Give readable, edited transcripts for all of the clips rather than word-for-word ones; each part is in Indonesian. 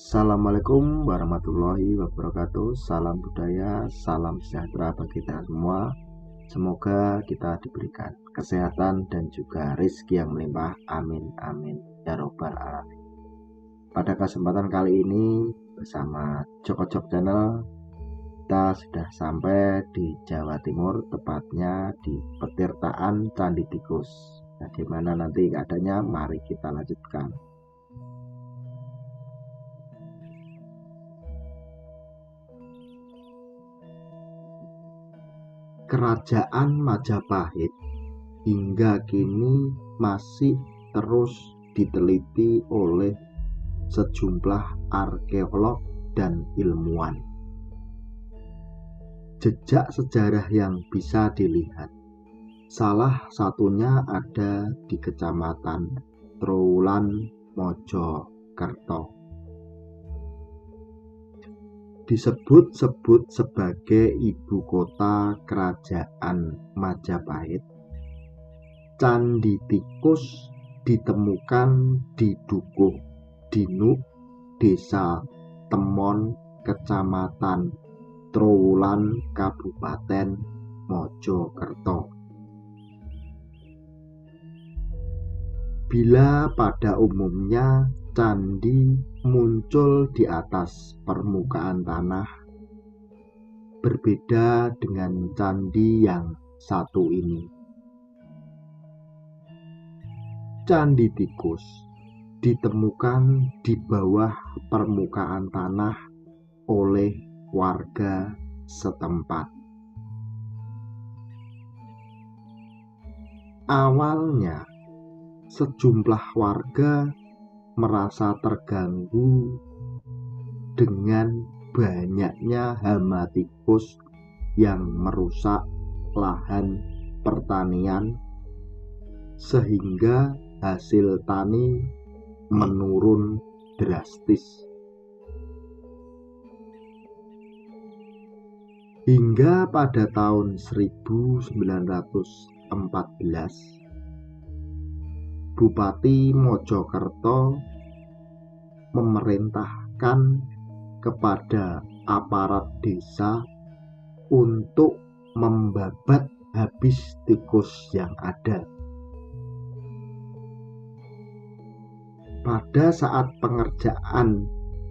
Assalamualaikum warahmatullahi wabarakatuh. Salam budaya, salam sejahtera bagi kita semua. Semoga kita diberikan kesehatan dan juga rezeki yang melimpah. Amin amin ya robbal alamin. Pada kesempatan kali ini bersama Joko Jok Channel, kita sudah sampai di Jawa Timur, tepatnya di Petirtaan Candi Tikus. Bagaimana nanti keadaannya? Mari kita lanjutkan. Kerajaan Majapahit hingga kini masih terus diteliti oleh sejumlah arkeolog dan ilmuwan. Jejak sejarah yang bisa dilihat, salah satunya ada di Kecamatan Trowulan, Mojokerto. Disebut-sebut sebagai ibu kota kerajaan Majapahit, Candi Tikus ditemukan di Dukuh Dinuk, Desa Temon, Kecamatan Trowulan, Kabupaten Mojokerto. Bila pada umumnya candi muncul di atas permukaan tanah, berbeda dengan candi yang satu ini. Candi Tikus ditemukan di bawah permukaan tanah oleh warga setempat. Awalnya, sejumlah warga merasa terganggu dengan banyaknya hama tikus yang merusak lahan pertanian, sehingga hasil tani menurun drastis. Hingga pada tahun 1914, Bupati Mojokerto memerintahkan kepada aparat desa untuk membabat habis tikus yang ada. Pada saat pengerjaan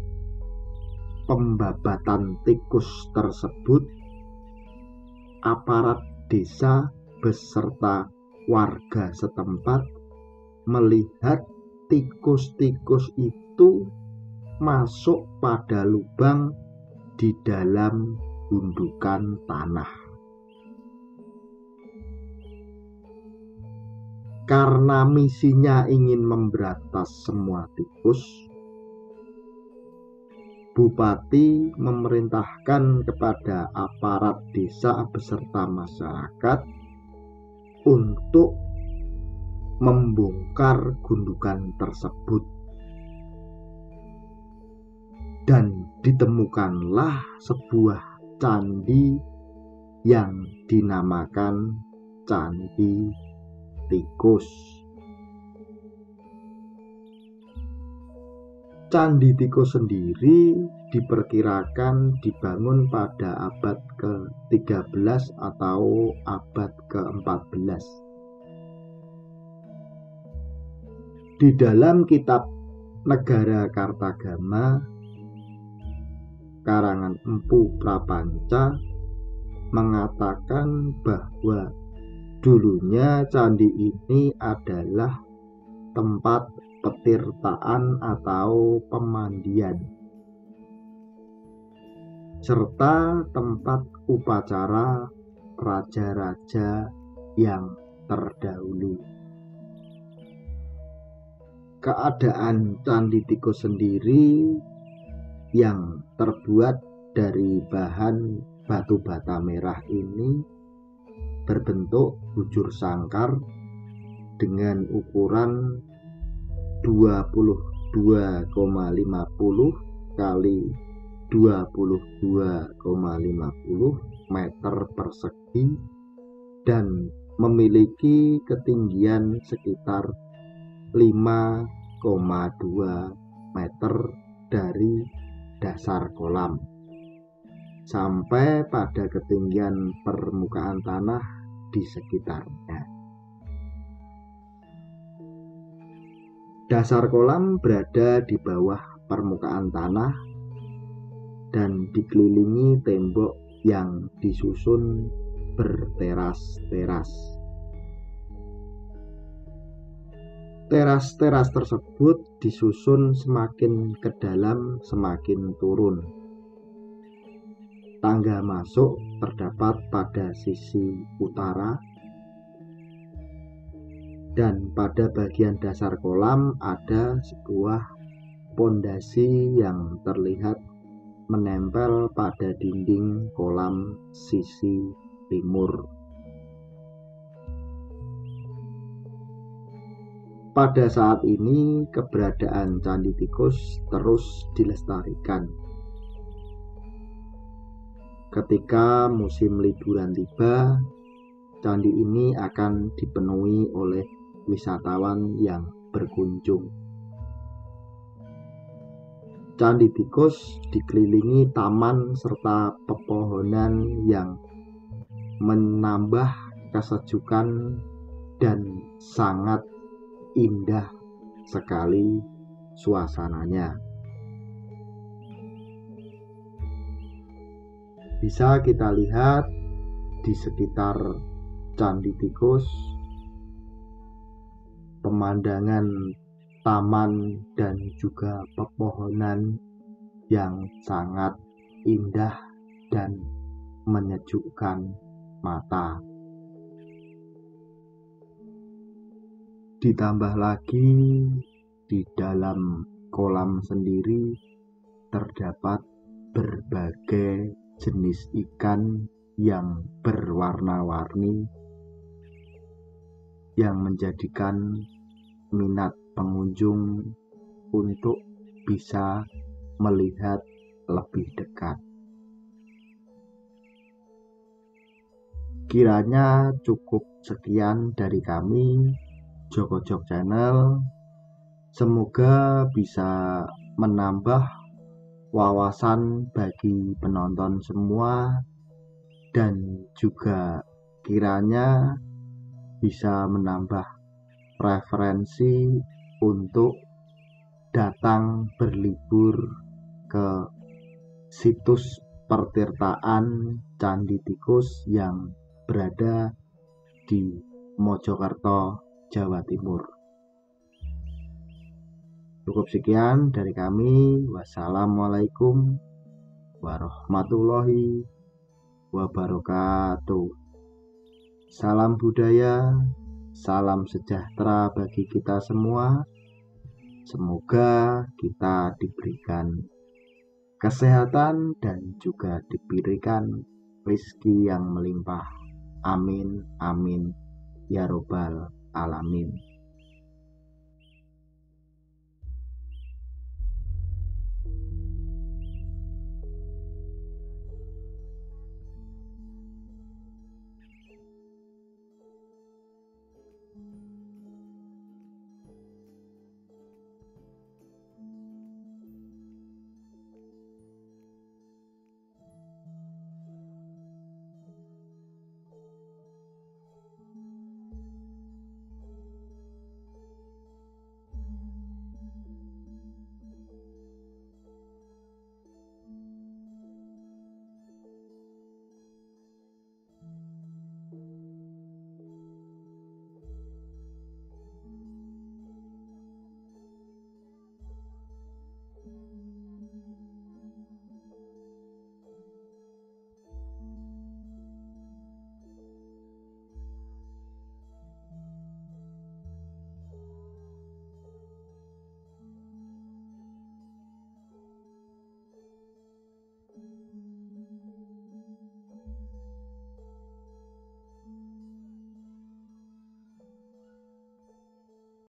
pembabatan tikus tersebut, aparat desa beserta warga setempat melihat tikus-tikus itu masuk pada lubang di dalam gundukan tanah. Karena misinya ingin memberantas semua tikus, Bupati memerintahkan kepada aparat desa beserta masyarakat untuk membongkar gundukan tersebut, dan ditemukanlah sebuah candi yang dinamakan Candi Tikus. Candi Tikus sendiri diperkirakan dibangun pada abad ke-13 atau abad ke-14. Di dalam kitab Negara Kartagama karangan Empu Prapanca mengatakan bahwa dulunya candi ini adalah tempat petirtaan atau pemandian, serta tempat upacara raja-raja yang terdahulu. Keadaan Candi Tikus sendiri yang terbuat dari bahan batu bata merah ini berbentuk bujur sangkar dengan ukuran 22,50 kali 22,50 meter persegi dan memiliki ketinggian sekitar 5,2 meter dari dasar kolam sampai pada ketinggian permukaan tanah di sekitarnya. Dasar kolam berada di bawah permukaan tanah dan dikelilingi tembok yang disusun berteras-teras. Teras-teras tersebut disusun semakin ke dalam semakin turun. Tangga masuk terdapat pada sisi utara, dan pada bagian dasar kolam ada sebuah pondasi yang terlihat menempel pada dinding kolam sisi timur. Pada saat ini keberadaan Candi Tikus terus dilestarikan. Ketika musim liburan tiba, candi ini akan dipenuhi oleh wisatawan yang berkunjung. Candi Tikus dikelilingi taman serta pepohonan yang menambah kesejukan dan sangat indah sekali suasananya. Bisa kita lihat di sekitar Candi Tikus, pemandangan taman dan juga pepohonan yang sangat indah dan menyejukkan mata. Ditambah lagi di dalam kolam sendiri terdapat berbagai jenis ikan yang berwarna-warni yang menjadikan minat pengunjung untuk bisa melihat lebih dekat. Kiranya cukup sekian dari kami, Joko Jok Channel. Semoga bisa menambah wawasan bagi penonton semua, dan juga kiranya bisa menambah referensi untuk datang berlibur ke situs pertirtaan Candi Tikus yang berada di Mojokerto, Jawa Timur. Cukup sekian dari kami. Wassalamualaikum warahmatullahi wabarakatuh. Salam budaya, salam sejahtera bagi kita semua. Semoga kita diberikan kesehatan dan juga diberikan rezeki yang melimpah. Amin, amin, ya robbal alamin.